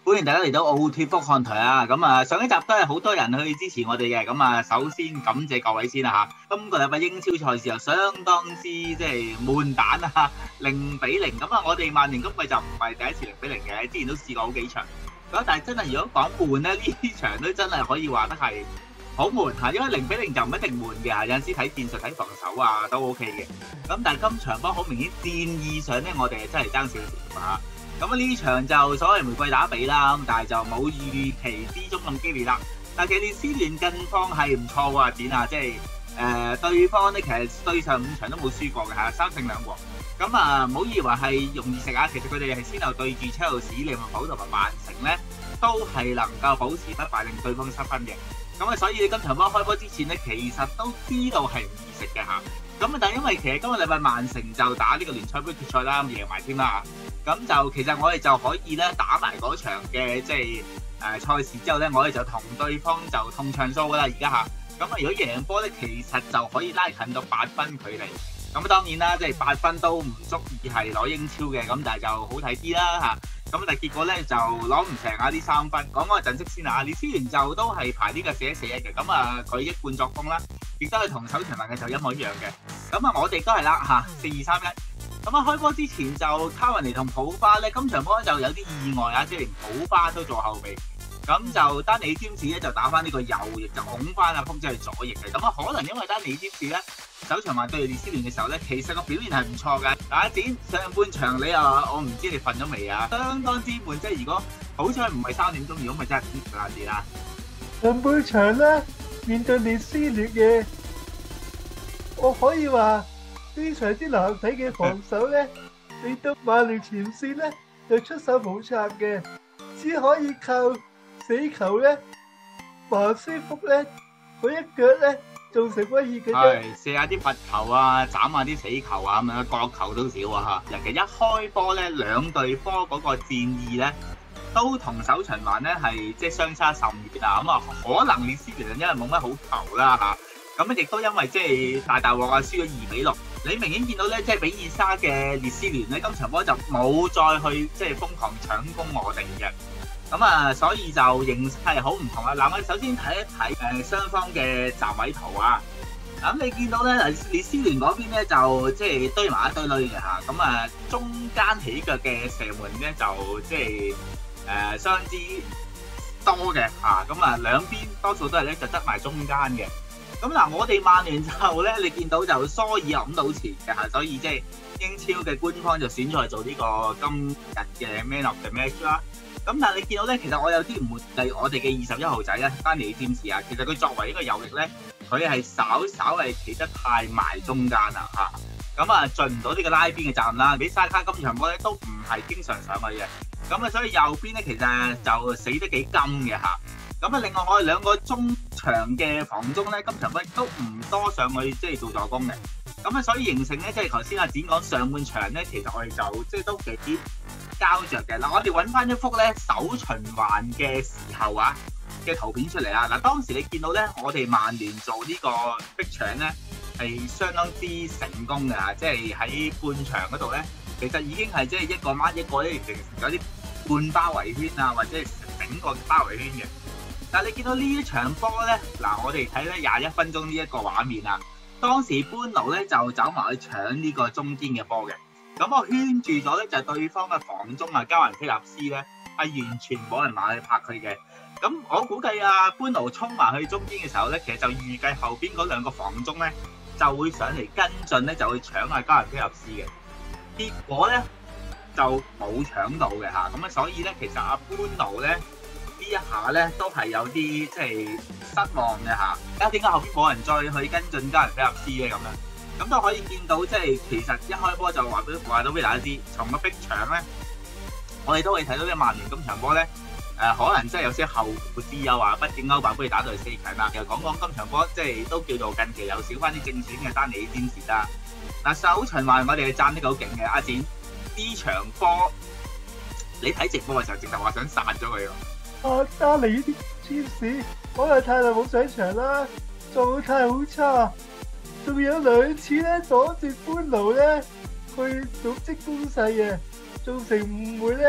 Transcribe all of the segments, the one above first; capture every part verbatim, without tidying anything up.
歡迎大家嚟到奧脱福看台啊！咁啊，上一集都係好多人去支持我哋嘅，咁啊，首先感謝各位先啦嚇。今個禮拜英超賽事又相當之即係悶蛋啊，零比零。咁啊，我哋曼聯今季就唔係第一次零比零嘅，之前都試過好幾場。咁但係真係如果講悶咧，呢場都真係可以話得係好悶嚇，因為零比零就唔一定悶嘅，有陣時睇戰術睇防守啊都 OK 嘅。咁但係今場波好明顯戰意上咧，我哋係真係爭少少嚇。咁啊呢場就所謂玫瑰打比啦，咁但係就冇預期之中咁激烈啦。但係其實列斯聯近況係唔錯喎，展啊，即係誒、呃、對方咧其實對上五場都冇輸過嘅嚇，三勝兩和。咁啊唔好以為係容易食啊，其實佢哋係先後對住車路士、利物浦同埋曼城咧，都係能夠保持不敗，令對方失分嘅。咁啊，所以你今場波開波之前咧，其實都知道係唔易食嘅嚇。咁啊，但係因為其實今個禮拜曼城就打呢個聯賽杯決賽啦，咁贏埋添啦。咁就其實我哋就可以咧打埋嗰場嘅即係誒賽事之後咧，我哋就同對方就痛唱數噶啦，而家嚇。咁啊，如果贏波咧，其實就可以拉近到八分距離。咁啊，當然啦，即係八分都唔足以係攞英超嘅，咁但係就好睇啲啦嚇。咁但係結果咧就攞唔成啊啲三分。講講個陣績先啦，列斯聯就都係排呢個四一四一嘅，咁啊佢一貫作風啦，亦都係同首循環嘅就一模一樣嘅。咁啊我哋都係啦嚇，四二三一。咁啊開波之前就卡雲尼同普巴咧，今場波就有啲意外啊，即係連普巴都做後備。咁就丹尼詹士咧就打翻呢個右翼，就拱翻阿福即係左翼嘅。咁啊可能因為丹尼詹士咧首場話對列斯聯嘅時候咧，其實個表現係唔錯嘅。打展上半場你啊，我唔知你瞓咗未啊？相當之悶，即係如果好彩唔係三點鐘，如果咪真係點瞓先啦。 上半場咧面對列斯聯嘅，我可以話非常之難睇嘅防守咧，令到曼聯前線咧就出手無策嘅，只可以靠死球咧，馬斯福咧嗰一腳咧造成威脅嘅啫。 係射下啲罰球啊，斬下啲死球啊，咁樣角球都少啊嚇。尤其一開波咧，兩隊波嗰個戰意咧，都同首循環咧係即係相差甚遠啊。咁啊，可能列斯聯因為冇乜好球啦嚇，咁亦都因為即係大大鑊啊，輸咗二比六。你明顯見到咧，即係比爾沙嘅列斯聯咧，今場波就冇再去即係瘋狂搶攻我哋嘅。咁啊，所以就形勢係好唔同啊！嗱，我哋首先睇一睇誒雙方嘅站位圖啊。咁你見到咧，列斯聯嗰邊咧就即係堆埋一堆女嘅嚇。咁啊，中間起腳嘅射門咧就即係誒相當之多嘅嚇。咁啊，兩邊多數都係咧就得埋中間嘅。咁嗱，我哋曼聯就咧，你見到就蘇爾揞到前嘅嚇，所以即係英超嘅官方就選咗嚟做呢個今日嘅 Man of the Match 啦。咁但係你見到咧，其實我有啲唔滿係我哋嘅二十一號仔咧，丹尼詹士啊，其實佢作為一個右翼咧，佢係稍稍係企得太埋中間啦嚇，咁啊盡唔到呢個拉邊嘅責任啦。比沙卡今場波咧都唔係經常上去嘅，咁啊所以右邊咧其實就死得幾金嘅嚇。咁啊另外我哋兩個中場嘅防中咧，今場波都唔多上去即係做助攻嘅，咁啊所以形成咧即係頭先阿展講上半場咧，其實我哋就即係都幾膠着嘅。嗱，我哋揾翻一幅咧首循環嘅時候啊嘅圖片出嚟啊。嗱，當時你見到咧，我哋曼聯做呢個逼搶咧係相當之成功嘅嚇，即係喺半場嗰度咧，其實已經係即係一個掹一個咧，形成咗啲半包圍圈啊，或者係整個包圍圈嘅。但係你見到呢一場波咧，嗱，我哋睇咧廿一分鐘呢一個畫面啊，當時班奴咧就走埋去搶呢個中堅嘅波嘅。咁我圈住咗咧，就係對方嘅防中啊，加雲菲納斯咧係完全冇人埋去拍佢嘅。咁我估計啊，班奴衝埋去中堅嘅時候咧，其實就預計後邊嗰兩個防中咧就會上嚟跟進咧，就會搶下加雲菲納斯嘅。結果咧就冇搶到嘅嚇，咁啊所以咧其實阿班奴咧呢一下咧都係有啲即係失望嘅嚇。而家點解後邊冇人再去跟進加雲菲納斯咧咁樣？咁都可以見到，即係其實一開波就話俾話到俾大家知，從個逼搶咧，我哋都可以睇到啲曼聯今場波咧，誒、呃、可能真係有些後顧之憂啊！畢竟歐霸杯打到去四強啦，又講講今場波，即係都叫做近期有少翻啲正選嘅丹尼詹士啦。嗱，首循環我哋係讚得好勁嘅，阿展呢場波，你睇直播嘅時候，直頭話想殺咗佢喎。 啊，丹尼詹士可能太耐冇上場啦，狀態好差。仲有兩次咧擋住班奴咧去組織攻勢嘅，造成誤會咧，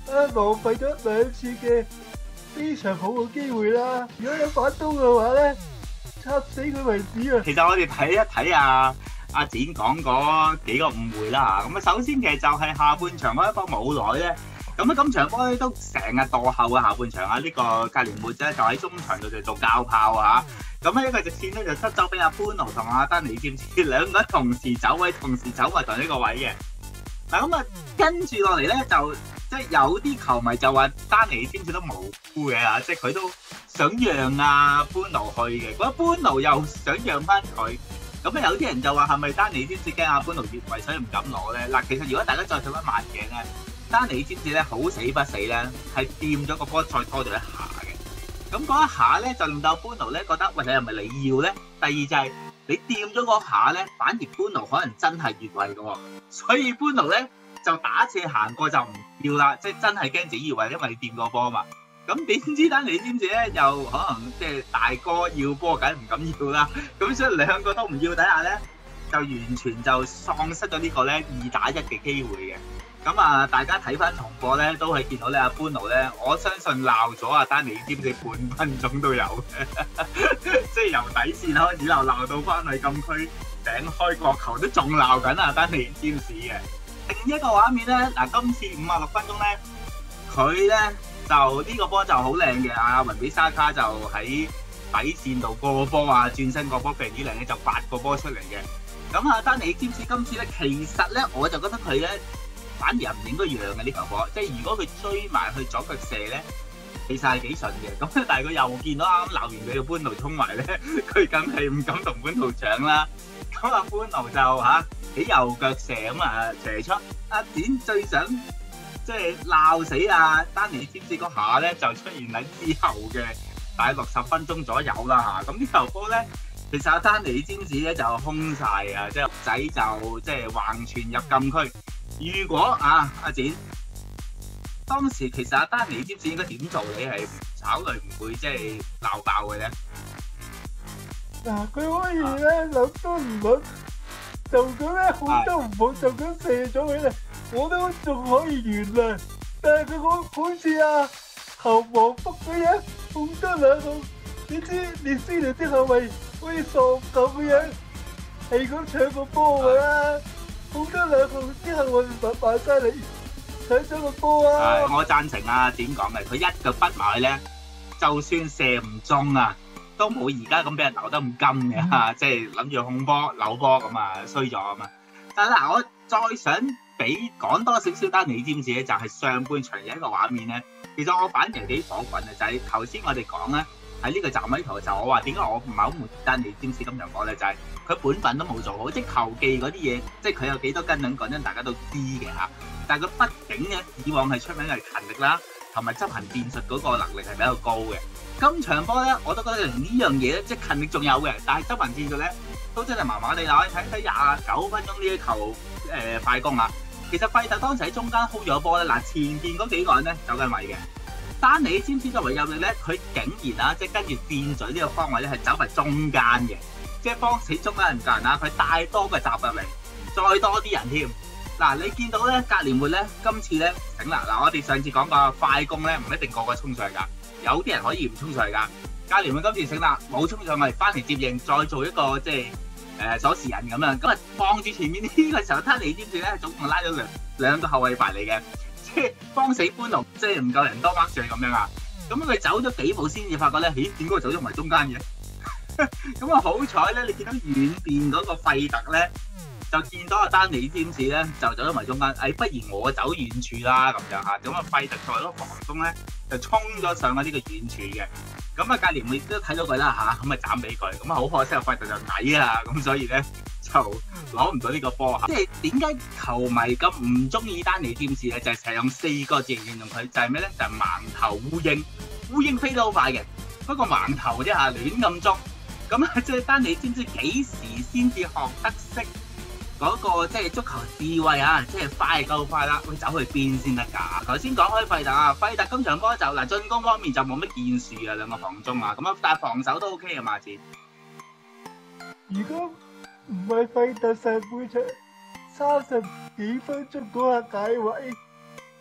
啊浪費咗兩次嘅非常好嘅機會啦！如果有反攻嘅話咧，插死佢為止啊！ 其實我哋睇一睇啊阿展講嗰幾個誤會啦嚇。咁啊，首先其實就係下半場開波冇耐咧。咁啊，今場波咧都成日墮後啊！下半場啊，呢、這個格連活啫就喺中場度就做交炮啊嚇。咁啊，一個直線咧就失咗俾阿潘奴同阿丹尼占士兩個人同時走位，同時走埋同呢個位嘅。嗱咁啊，跟住落嚟咧就即係有啲球迷就話丹尼占士都無辜嘅嚇，即係佢都想讓阿潘奴去嘅，嗰潘奴又想讓翻佢。咁啊，有啲人就話係咪丹尼占士驚阿潘奴越位所以唔敢攞咧？嗱，其實如果大家再睇翻慢鏡咧，丹尼占士咧好死不死咧，係掂咗個波再拖咗一下嘅。咁嗰一下咧就令到潘奴咧覺得，喂，你係咪你要咧？第二就係你掂咗嗰下咧，反而潘奴可能真係越位嘅喎，所以潘奴咧就打斜行過就唔要啦，即係真係驚自己越位，因為你掂個波嘛。咁點知丹尼占士咧又可能即係大哥要波，梗係唔敢要啦。咁所以兩個都唔要底下咧，就完全就喪失咗呢個咧二打一嘅機會嘅。咁啊，大家睇翻重播咧，都係見到咧阿潘奴咧，我相信鬧咗阿丹尼占士半分鐘都有嘅，即係由底線開始鬧鬧到翻去禁區頂開角球都仲鬧緊阿丹尼占士嘅。另一個畫面咧，嗱今次五十六分鐘咧，佢咧就呢個波就好靚嘅，阿雲比沙卡就喺底線度過波啊，轉身過波非常之靚咧，就發個波出嚟嘅。咁啊，丹尼占士今次咧，其實咧我就覺得佢咧。反而又唔應該讓嘅呢球波，即係如果佢追埋去左腳射咧，其實係幾順嘅。咁但係佢又見到啱啱鬧完佢嘅潘奴衝埋咧，佢梗係唔敢同潘奴搶啦。咁啊潘奴就嚇喺右腳射咁啊射出。阿展最想即係鬧死阿丹尼占士嗰下咧，就出現喺之後嘅大概六十分鐘左右啦嚇。咁呢球波咧，其實阿丹尼占士咧就空晒啊，即係仔就即係橫傳入禁區。如果啊阿展當時其實阿丹尼占士應該點做？你係考慮唔會即係鬧爆嘅咧？ 嗱，佢可以咧諗都唔諗，就咁咧好都唔好，就咁射咗佢咧，我都仲可以原諒。但係佢好好似啊後防福咁樣，控得兩控，你知列斯聯啲後衞好似傻咁樣，係咁搶個波㗎啦。控得兩控之後，我哋就敗晒你搶咗個波啊！ 係，我贊成啊點講嘅，佢一腳筆埋去咧，就算射唔中啊，都冇而家咁俾人鬧得咁金嘅嚇，即係諗住控波扭波咁啊衰咗啊嘛！但係嗱，我再想俾講多少少丹尼占士咧，就係上半場有一個畫面咧，其實我反而幾火滾嘅，就係頭先我哋講咧喺呢個站位圖就我話點解我唔係好滿意丹尼占士咁樣講咧，就係。佢本分都冇做好，即係球技嗰啲嘢，即係佢有幾多斤兩講真，大家都知嘅嚇。但係佢畢竟咧，以往係出名係勤力啦，同埋執行戰術嗰個能力係比較高嘅。今場波咧，我都覺得呢樣嘢咧，即係勤力仲有嘅，但係執行戰術咧都真係麻麻地啦。你睇睇廿九分鐘呢一球誒、呃、快攻啊，其實費特當時喺中間 hold 咗波咧，嗱前邊嗰幾個人咧走緊位嘅。丹尼占士作為右翼咧，佢竟然啊，即係跟住箭嘴呢個方位咧係走埋中間嘅。即係幫死中間人救人啦，佢帶多個集入嚟，再多啲人添。嗱，你見到咧格連活咧，今次咧醒啦。嗱，我哋上次講過快攻咧，唔一定個個衝上去㗎，有啲人可以唔衝上去㗎。格連活今次醒啦，冇衝上去，翻嚟接應，再做一個即係誒鎖匙人咁樣。咁啊，放住前面呢個時候，丹尼占士咧總共拉咗兩兩個後衞排嚟嘅，即係幫死潘奴，即係唔夠人多握住咁樣啊。咁佢走咗幾步先至發覺咧，咦？點解佢走咗埋中間嘅？咁啊好彩咧，你見到遠邊嗰個費特咧，就見到阿丹尼占士咧就走咗埋中間，哎，不如我走遠處啦咁樣嚇。咁啊費特作為一個防中咧，就衝咗上去呢個遠處嘅。咁啊格連活都睇到佢啦嚇，咁啊斬俾佢。咁啊好可惜，費特就矮啊，咁所以咧就攞唔到呢個波嚇。即係點解球迷咁唔中意丹尼占士咧？就係成日用四個字形容佢，就係咩咧？就係盲頭烏蠅，烏蠅飛得好快嘅，不過盲頭啫嚇，亂咁捉。咁啊，即係丹尼占士幾時先至學得識嗰個即係足球智慧啊？即係快夠快啦，會走去邊先得㗎？頭先講開費特啊，費特今場波就嗱進攻方面就冇乜建樹啊，兩個防中啊，咁啊但係防守都 OK 啊嘛，子。 如果唔係費特上半場三十幾分鐘嗰下解位，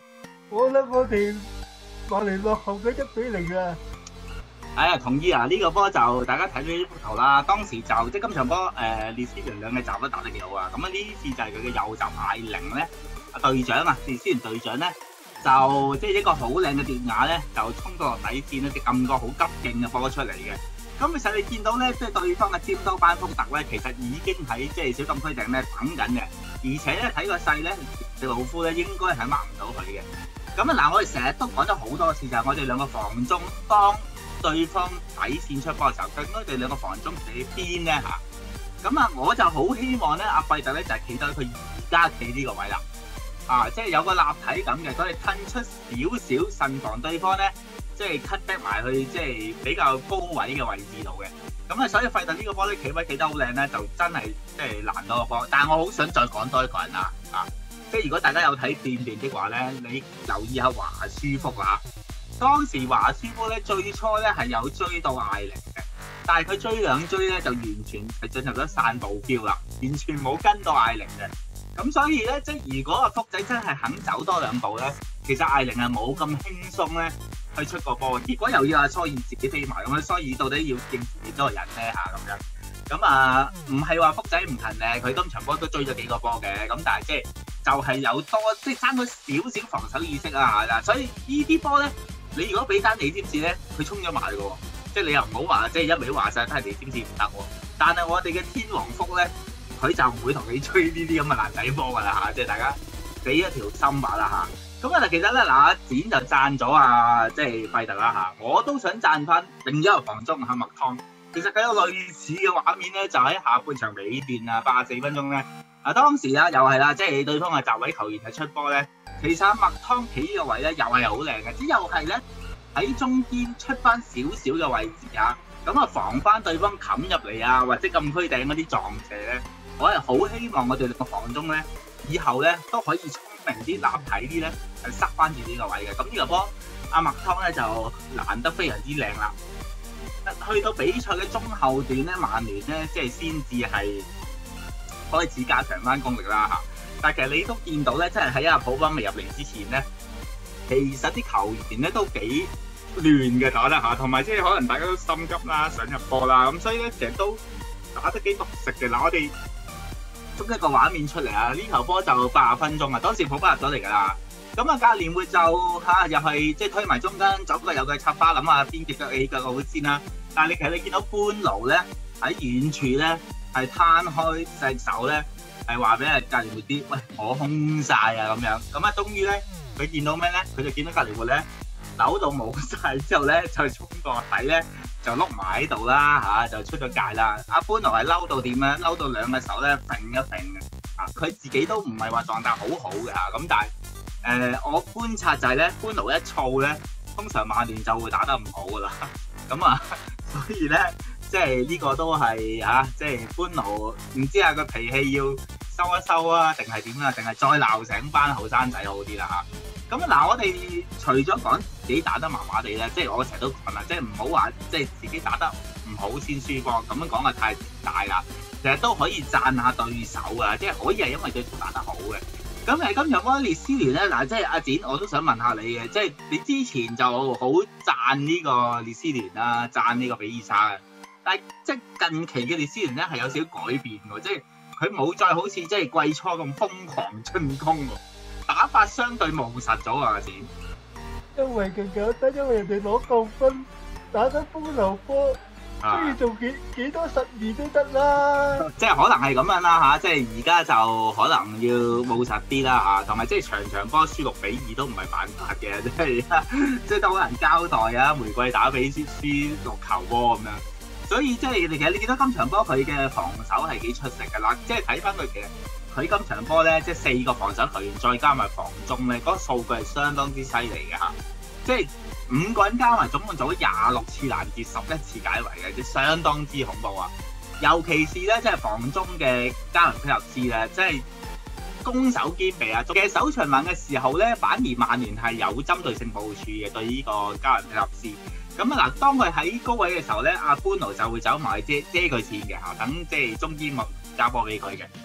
我諗我哋曼聯落後咗一比零啊！ 哎呀，同意啊！呢、這個波就大家睇咗呢幅圖啦。當時就即係今場波誒，列斯聯兩嘅閘都打得幾好啊。咁啊呢次就係佢嘅右閘艾靈咧，啊隊長啊，列斯聯隊長咧就即係一個好靚嘅跌瓦咧，就衝到落底線咧，就撳個好急勁嘅波出嚟嘅。咁其實你見到咧，即係對方嘅尖刀班福特咧，其實已經喺即係小禁區頂咧等緊嘅，而且咧睇個勢咧，迪魯夫咧應該係掹唔到佢嘅。咁啊嗱，我哋成日都講咗好多次，就係我哋兩個防中當對方底線出波嘅時候，究竟我哋兩個防中企邊咧嚇？咁啊，我就好希望咧，阿費特咧就係企到佢而家企呢個位啦，啊，即係有個立體感嘅，所以褪出少少慎防對方咧。即係 cut back 埋去，即係比較高位嘅位置度嘅。咁啊，所以費特呢個波咧企位企得好靚咧，就真係即係難到個波。但係我好想再講多一個人啊！啊，即係如果大家有睇電電的話咧，你留意下華舒福啊。當時華舒福咧最初咧係有追到艾靈嘅，但係佢追兩追咧就完全係進入咗散步標啦，完全冇跟到艾靈嘅。咁所以咧，即係如果阿福仔真係肯走多兩步咧，其實艾靈係冇咁輕鬆咧。去出個波，結果又要阿蘇爾自己飛埋，咁啊蘇爾到底要應付幾多個人咧嚇咁樣？咁啊唔係話福仔唔勤力，佢今場波都追咗幾個波嘅，咁但係即係就係有多即係爭咗少少防守意識啊嚇，所以呢啲波咧，你如果俾單你占士咧，佢衝咗埋嘅喎，即係你又唔好話即係一味話晒都係你占士唔得喎，但係我哋嘅天王福咧，佢就唔會同你追呢啲咁嘅爛仔波㗎啦嚇，即係大家俾一條心話啦嚇。咁啊，其實咧嗱，阿展就讚咗啊，即係費特啦嚇，我都想讚翻另一個防中嚇麥湯。其實佢有類似嘅畫面咧，就喺下半場尾段啊，八十四分鐘咧，啊當時啊又係啦，即係對方嘅閘位球員係出波咧，其實阿麥湯企呢個位咧又係好靚嘅，即又係咧喺中間出翻少少嘅位置啊，咁啊防翻對方冚入嚟啊，或者禁區頂嗰啲撞射咧，我係好希望我哋個防中咧以後咧都可以聰明啲、立體啲咧。係塞翻住呢個位嘅，咁呢個波阿麥湯咧就難得非常之靚啦。去到比賽嘅中後段咧，曼聯咧即係先至係開始加強翻功力啦嚇。但係其實你都見到咧，即係喺阿普賓未入嚟之前咧，其實啲球員咧都幾亂嘅打得嚇，同埋即係可能大家都心急啦，想入波啦，咁所以咧成日都打得幾獨食嘅。嗱，我哋捉一個畫面出嚟啊！呢球波就八十分鐘啊，當時普賓入咗嚟㗎啦。咁啊，格連活就嚇又係即係推埋中間，左腳右腳插花，諗下邊隻腳起腳好先啦。但係你其實你見到班奴咧喺遠處咧係攤開隻手咧，係話俾阿格連活啲，喂我空晒啊咁樣。咁啊，終於咧佢見到咩咧？佢就見到格連活咧扭到冇晒之後咧，就衝過底咧就碌埋喺度啦嚇，就出咗界啦。阿班奴係嬲到點咧？嬲到兩隻手咧揈一揈嘅啊！佢自己都唔係話狀態好好嘅嚇，咁但係。誒、呃，我觀察就係咧，班奴一燥咧，通常曼聯就會打得唔好噶啦。咁啊，所以咧，即係呢個都係嚇，即係班奴唔知啊個脾氣要收一收啊，定係點啊？定係再鬧醒班後生仔好啲啦嚇。咁啊嗱，我哋除咗講自己打得麻麻地咧，即係我成日都講啦，即係唔好話即係自己打得唔好先輸波，咁樣講啊太大啦。其實都可以讚下對手啊，即係可以係因為對手打得好嘅。咁誒，今場波列斯聯咧，嗱，即係阿展，我都想問下你嘅，即係你之前就好讚呢個列斯聯啦，讚呢個比爾沙嘅，但係即係近期嘅列斯聯咧係有少少改變喎，即係佢冇再好似即係季初咁瘋狂進攻喎，打法相對務實咗啊，阿展。 因為更簡單，因為人哋攞夠分，打得風流波。可以做幾幾多實驗都得啦， 即係可能係咁樣啦嚇，即係而家就可能要務實啲啦嚇，同埋即係場場波輸六比二都唔係辦法嘅，即係即係都好難交代啊！玫瑰打比輸輸六球波咁樣，所以即係其實你見到今場波佢嘅防守係幾出色嘅啦，即係睇翻佢其實佢今場波咧，即係四個防守球員再加埋防中咧，嗰個數據係相當之犀利嘅嚇，即係。五個人加埋總共做咗廿六次攔截，十一次解圍嘅，即係相當之恐怖啊！尤其是咧，即係防中嘅加倫菲納斯咧，即係攻守兼備啊！嘅首循環嘅時候咧，反而曼聯係有針對性部署嘅對呢個加倫菲納斯。咁啊嗱，當佢喺高位嘅時候咧，阿班奴就會走埋遮遮佢線嘅嚇，等即係中堅咪交波俾佢嘅。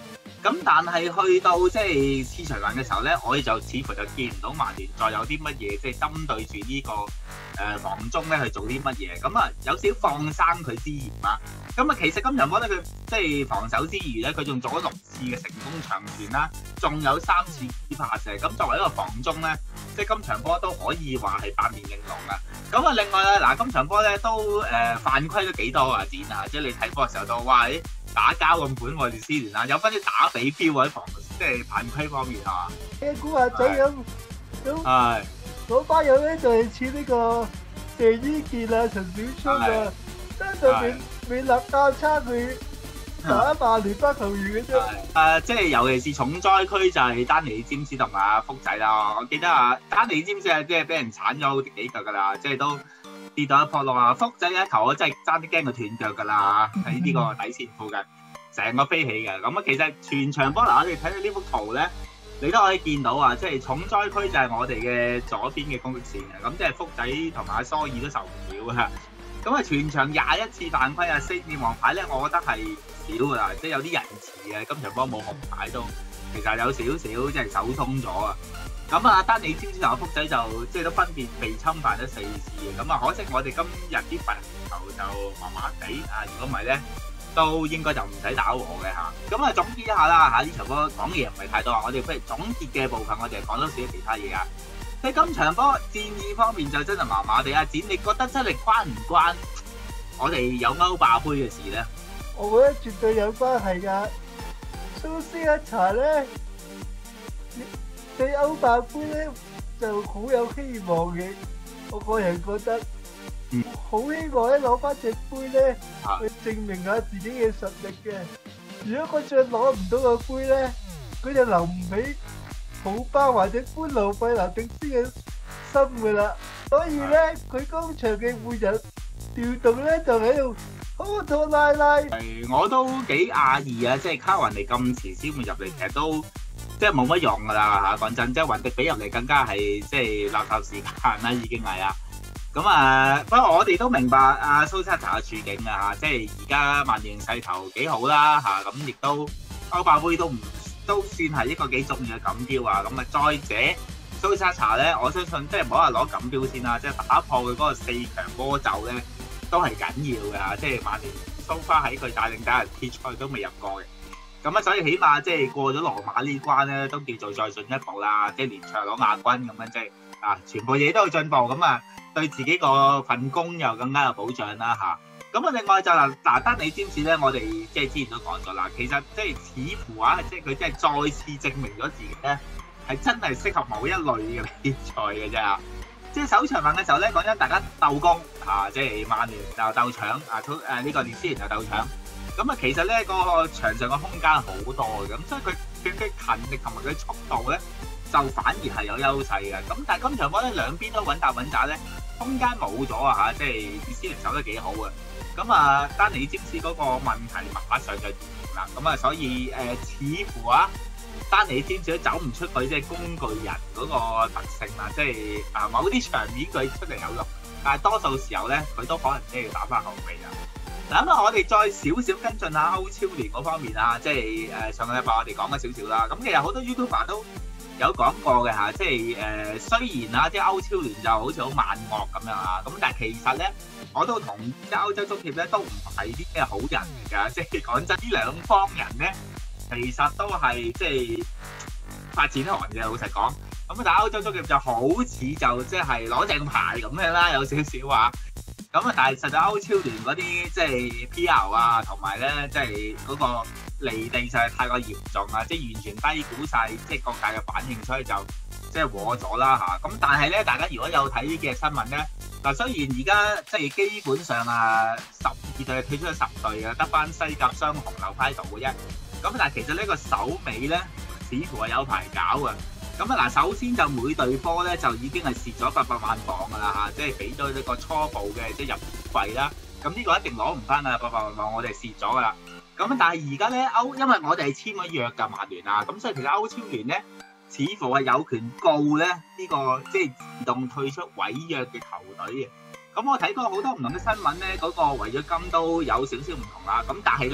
咁但係去到即係次循環嘅時候咧，我哋就似乎就見唔到曼聯再有啲乜嘢即係針對住呢、這個誒、呃、防中咧去做啲乜嘢，咁啊有少少放生佢之嫌啦。咁啊其實今場波咧佢即係防守之餘咧，佢仲做咗六次嘅成功長傳啦，仲有三次拍射。咁作為一個防中咧，即係今場波都可以話係八面玲瓏啊。咁啊另外咧嗱，今場波咧都誒、呃、犯規都幾多啊展啊，即係你睇波嘅時候都哇〜打交咁款喎，列斯聯啊，有分啲打比標喺防，即係犯規方面係嘛？ 啲古惑仔咁咁， 係嗰班友咧就係似呢個謝伊健啊、陳小春啊，真係未未立交叉佢打曼聯班球員嘅啫。 誒，即係尤其是重災區就係丹尼詹士同埋阿福仔啦。我記得啊，丹尼詹士係即係俾人鏟咗好幾腳㗎啦，即係都跌到一撲落啊！福仔一球我真係爭啲驚佢斷腳㗎啦，喺呢個底線附近，成個飛起嘅。咁啊，其實全場波嗱，我哋睇到呢幅圖咧，你都可以見到啊，即係重災區就係我哋嘅左邊嘅攻擊線嘅。咁即係福仔同埋阿蘇爾都受唔了啊！咁啊，全場廿一次犯規啊，四面黃牌咧，我覺得係少㗎啦，即係有啲仁慈嘅。今場波冇紅牌都，其實有少少即係手鬆咗啊！咁啊，丹尼詹士同阿福仔就即係都分別被侵犯咗四次嘅，咁啊可惜我哋今日啲罰球就麻麻地啊，如果唔係咧，都應該就唔使打和嘅嚇。咁啊總結一下啦嚇，呢場波講嘢唔係太多，我哋不如總結嘅部分，我哋講多少少其他嘢啊。即係今場波戰意方面就真係麻麻地啊，展你覺得真係關唔關我哋有歐霸杯嘅事咧？ 我覺得絕對有關係㗎。蘇斯一查咧，對歐霸杯咧就好有希望嘅，我個人覺得，好、嗯、希望咧攞翻隻杯咧，啊、去證明下自己嘅實力嘅。如果嗰隻攞唔到個杯咧，佢就留唔起普巴或者般奴費南迪斯嘅心噶啦。所以咧，佢今場嘅換人調動咧就喺度拖拖拉拉。 係，我都幾訝異啊！即係卡雲尼咁遲先會入嚟，其實都。即係冇乜用㗎啦嚇，講真，即係雲迪比入嚟更加係即係垃圾時間啦，已經係啊。咁啊，不過我哋都明白阿蘇察查嘅處境啊嚇，即係而家曼聯勢頭幾好啦嚇，咁亦都歐霸杯都唔都算係一個幾重要嘅錦標啊。咁啊，再者蘇察查咧，我相信即係唔好話攞錦標先啦，即係打破佢嗰個四強魔咒咧，都係緊要㗎。即係曼聯蘇花喺佢帶領底下決賽都未入過嘅。咁啊，所以起碼即係過咗羅馬呢關咧，都叫做再進一步啦。即係連場攞亞軍咁樣，即係啊，全部嘢都有進步，咁啊，對自己個份工又更加有保障啦嚇。咁啊，另外就嗱嗱丹尼詹士咧，我哋即係之前都講咗啦，其實即係似乎啊，即係佢即係再次證明咗自己咧，係真係適合某一類嘅比賽嘅啫。即係首場運嘅時候咧，講緊大家鬥攻嚇，即係曼聯就鬥搶啊，誒呢個列斯聯就鬥搶。咁啊，其實咧個場上嘅空間好多嘅，咁所以佢佢嘅勤力同埋佢速度咧，就反而係有優勢嘅。咁但係今場波咧兩邊都穩打穩紮咧，空間冇咗啊嚇，即係列斯聯守得幾好嘅。咁啊，丹尼詹士嗰個問題馬上就出現啦。咁啊，所以誒、呃、似乎啊，丹尼詹士都走唔出佢即係工具人嗰個特性啦，即係啊某啲場面佢出嚟有用，但係多數時候咧佢都可能即係要打翻後備啊。嗱咁啊，我哋再少少跟進下歐超聯嗰方面啊，即係誒上個禮拜我哋講咗少少啦。咁其實好多 YouTuber 都有講過嘅嚇，即係誒、呃、雖然啊，即係歐超聯就好似好萬惡咁樣啊，咁但係其實咧，我都同即係歐洲足協咧都唔係啲咩好人嚟㗎。即係講真，呢兩方人咧，其實都係即係發展行嘅。老實講，咁但係歐洲足協就好似就即係攞正牌咁樣啦，有少少話。咁啊，但係實在歐超聯嗰啲即係 P R 啊，同埋咧即係嗰個離地實在太過嚴重啊，即係完全低估晒即係各界嘅反應，所以就即係和咗啦嚇。咁但係咧，大家如果有睇呢幾日新聞咧，嗱雖然而家即係基本上啊十二隊退出咗十隊啊，得翻西甲雙雄留喺度嘅啫。咁但係其實呢個首尾咧，似乎係有排搞嘅。咁啊嗱，首先就每隊波咧就已經係蝕咗八百萬鎊噶啦嚇，即係俾咗呢個初步嘅即係入費啦。咁呢個一定攞唔翻啊，八百萬鎊我哋蝕咗噶啦。咁但係而家咧歐，因為我哋係簽咗約㗎曼聯啊，咁所以其實歐超聯咧似乎係有權告咧呢、呢個即係自動退出違約嘅球隊嘅。咁我睇過好多唔同嘅新聞咧，嗰、嗰個違約金都有少少唔同啦。咁但係咧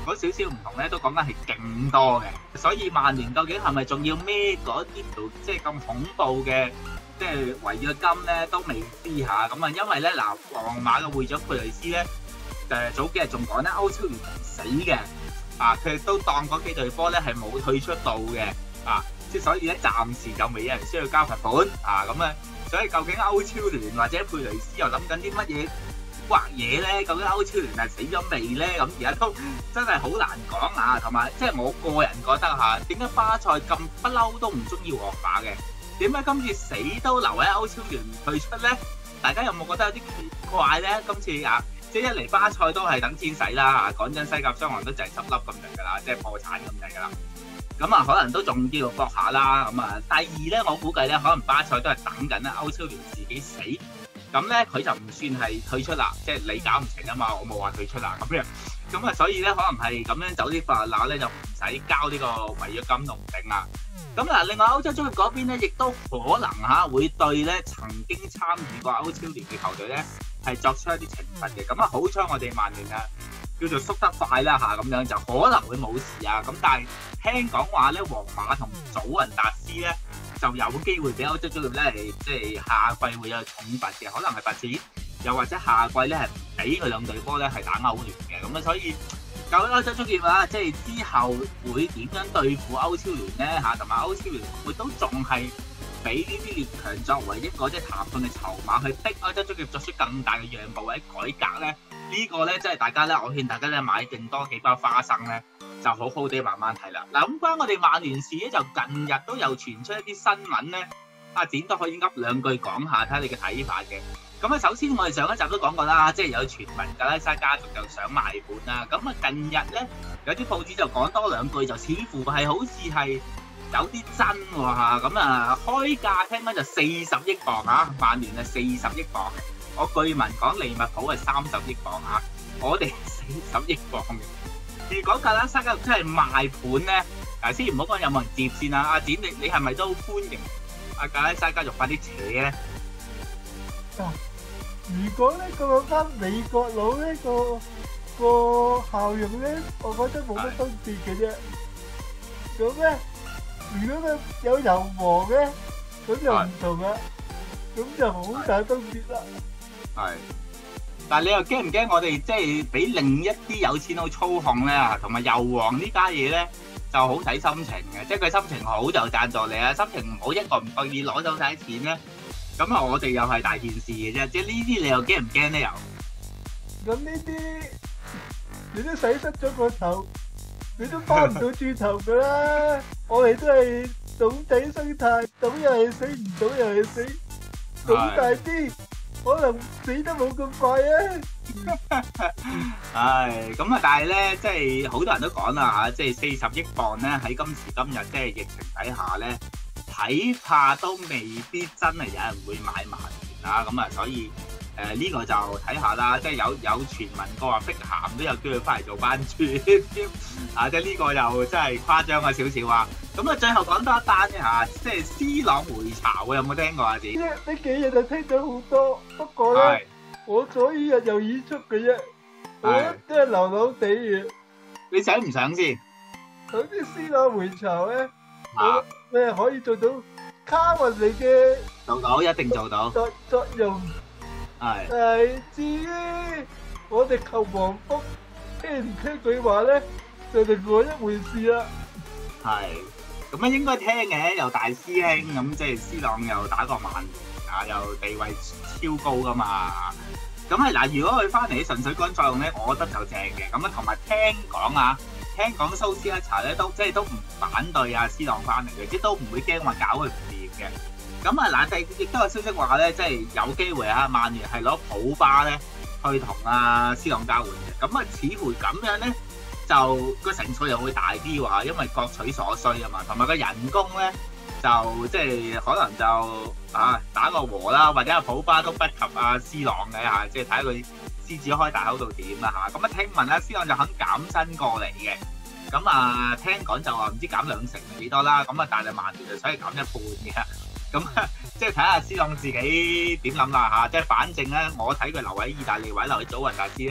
嗰少少唔同咧，都講緊係勁多嘅。所以曼聯究竟係咪仲要孭嗰啲條即係咁恐怖嘅即係違約金咧，都未知下。咁啊，因為咧嗱，皇馬嘅會長佩雷斯咧，誒早幾日仲講咧歐超聯唔死嘅，啊佢都當嗰幾隊波咧係冇退出到嘅，啊即係所以咧暫時就未有人需要交罰款，啊咁啊，所以究竟歐超聯或者佩雷斯又諗緊啲乜嘢畫嘢咧？究竟歐超聯係死咗未咧？咁而家都真係好難講啊！同埋即係我個人覺得嚇，點解巴塞咁不嬲都唔中意皇馬嘅？點解今次死都留喺歐超聯唔退出咧？大家有冇覺得有啲奇怪咧？今次啊，即係一嚟巴塞都係等錢使啦嚇，講真西甲雙雄都就係執笠咁樣㗎啦，即係破產咁樣㗎啦。咁啊，可能都仲要搏下啦。咁啊，第二咧，我估計咧，可能巴塞都係等緊咧歐超聯自己死。咁咧佢就唔算係退出啦，即係你搞唔成啊嘛，我冇話退出啦咁樣。咁啊，所以咧可能係咁樣走啲法律咧，就唔使交呢個違約金都唔定啦。咁嗱，另外歐洲足協嗰邊咧，亦都可能嚇會對咧曾經參與過歐超聯嘅球隊咧係作出一啲懲罰嘅。咁啊，好彩我哋曼聯啊叫做縮得快啦嚇，咁樣就可能會冇事啊。咁但係聽講話咧，皇馬同祖雲達斯咧，就有機會俾歐洲足協咧係即係下季會有重罰嘅，可能係罰錢，又或者下季咧係唔俾佢兩隊波咧係打歐聯嘅。咁啊，所以究竟歐洲足協啊，即係之後會點樣對付歐超聯咧嚇，同埋歐超聯會都仲係俾呢啲列強作為一個即係談判嘅籌碼，去逼歐洲足協作出更大嘅讓步或者改革咧？這個、呢個咧即係大家咧，我勸大家咧買定多幾包花生咧。就好好地慢慢睇啦。嗱，咁關我哋曼聯事咧，就近日都有傳出一啲新聞咧，阿展都可以噏兩句講下，睇下你嘅睇法嘅。咁啊，首先我哋上一集都講過啦，即係有傳聞格拉沙家族就想賣盤啦。咁啊，近日咧有啲報紙就講多兩句，就似乎係好似係有啲真喎嚇。咁啊，開價聽講就四十億磅嚇，曼聯係四十億磅嘅。我據聞講利物浦係三十億磅嚇，我哋四十億磅嘅。如果格拉沙家族真係賣盤咧，嗱先唔好講有冇人接先啦。阿展，你你係咪都歡迎阿格拉沙家族快啲扯咧？ 啊！如果呢個翻美國佬呢個個效用咧，我覺得冇乜分別嘅啫。咁咧，如果佢有油王咧，咁就唔同啦，咁就好大分別啦。 係。但係你又驚唔驚我哋即係俾另一啲有錢佬操控咧？同埋油王呢家嘢咧就好睇心情嘅，即係佢心情好就贊助你啊，心情唔好一個唔覺意攞走晒啲錢咧，咁啊我哋又係大件事嘅啫。即係呢啲你又驚唔驚咧？又咁呢啲你都洗失咗個頭，你都翻唔到轉頭噶啦。我哋都係賭底生態，賭又係死，唔賭又係死，賭大啲。可能死得冇咁快啊！ 唉，咁啊，但係咧，即係好多人都講啦嚇，即係四十億磅咧，喺今時今日即係疫情底下咧，睇怕都未必真係有人會買曼聯啦。咁啊，所以誒呢、呃這個就睇下啦。即係有有傳聞過話碧咸都有機會翻嚟做班主添啊！即係呢個又真係誇張咗少少啊！咁啊，最後講多一單啫嚇，即係 C 朗回巢，有冇聽過啊？子呢呢幾日就聽咗好多，不過咧，我左耳入右耳出嘅啫，我都係流流地嘅。 你想唔想先？ 好似 C 朗回巢咧，我咩可以做到卡雲嚟嘅？ 做到，一定做到。 作作用係。係至於我哋求王福聽唔聽佢話咧，就另外一回事啦。 係。咁咧應該聽嘅，又大師兄咁，即係 C 朗又打過曼聯啊，又地位超高噶嘛。咁係嗱，如果佢翻嚟純粹幹作用咧，我覺得就正嘅。咁啊，同埋聽講啊，聽講蘇斯克查咧都即係都唔反對啊 C 朗翻嚟嘅，即係都唔會驚話搞佢唔掂嘅。咁啊嗱，亦都有消息話咧，即係有機會啊，曼聯係攞普巴咧去同啊 C 朗交換嘅。咁啊，似乎咁樣咧。就個成數又會大啲喎，因為各取所需啊嘛，同埋個人工咧就即係可能就啊打個和啦，或者阿普巴都不及阿 C 朗嘅嚇，即係睇下佢獅子開大口度點啦嚇。咁啊聽聞阿 C 朗就肯減薪過嚟嘅，咁啊聽講就話唔知減兩成係幾多啦，咁啊但係曼聯就所以減一半嘅，咁即係睇下 C 朗自己點諗啦嚇。即係反正咧，我睇佢留喺意大利或者留喺祖雲達斯咧。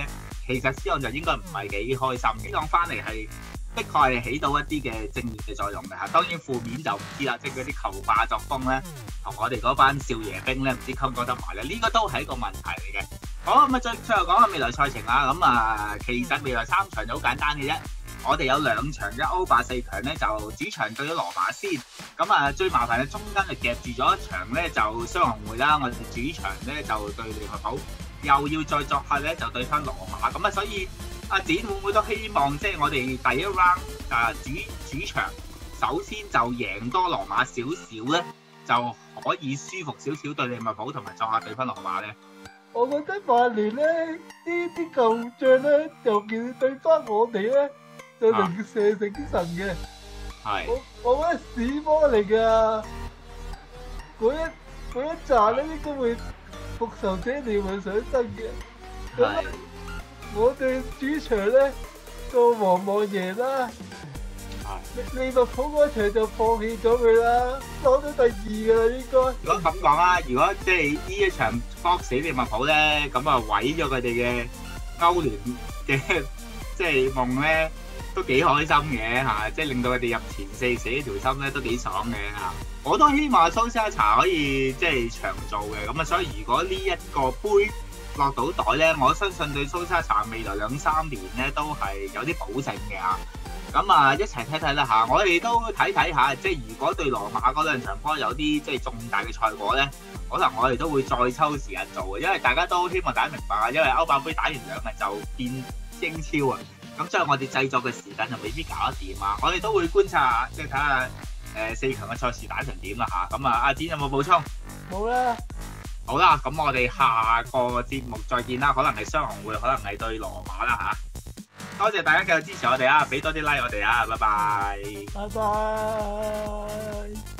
其實斯朗就應該唔係幾開心嘅。斯朗翻嚟係的確係起到一啲嘅正面嘅作用嘅嚇，當然負面就唔知啦，即係嗰啲球霸作風咧，同我哋嗰班少爺兵咧唔知溝唔溝得埋咧，呢、這個都係一個問題嚟嘅。好咁啊，最最後講下未來賽程啦。咁啊，其實未來三場就好簡單嘅啫。我哋有兩場嘅歐霸四強咧，就主場對咗羅馬先。咁啊，最麻煩嘅中間就夾住咗一場咧，就雙紅會啦。我哋主場咧就對利物浦，又要再作客咧就對翻羅馬。咁啊，所以阿展會唔會都希望即係我哋第一 round 啊主主場首先就贏多羅馬少少咧，就可以舒服少少對利物浦，同埋作客對翻羅馬咧？ 我覺得曼聯咧呢啲舊將咧，尤其是對翻我哋咧，就零舍醒神嘅。係、啊。我我覺得屎波嚟㗎，嗰一嗰一紮咧應該會復仇者聯盟上身嘅。係。我哋主場咧就往往贏啦。係。利物浦嗰場就放棄咗佢啦，攞到第二㗎啦應該。如果咁講啦，如果即係呢一場搏死利物浦咧，咁啊毀咗佢哋嘅歐聯嘅即係夢咧，都幾開心嘅嚇，即係令到佢哋入前四死呢條心咧都幾爽嘅嚇。我都希望蘇斯克查可以即係長做嘅，咁啊所以如果呢一個杯落到袋咧，我相信對蘇斯克查未來兩三年咧都係有啲保證嘅嚇。咁啊，一齊睇睇啦嚇！我哋都睇睇下，即係如果對羅馬嗰兩場波有啲即係重大嘅賽果咧，可能我哋都會再抽時間做嘅，因為大家都希望大家明白啊，因為歐霸杯打完兩日就變英超啊，咁所以我哋製作嘅時間就未必搞得掂啊！我哋都會觀察下，即係睇下誒四強嘅賽事打成點啦嚇！咁啊，阿展有冇補充？冇啦。好啦，咁我哋下個節目再見啦，可能係雙紅會，可能係對羅馬啦嚇。多謝大家繼續支持我哋啊，俾多啲 like 我哋啊，拜拜。拜拜。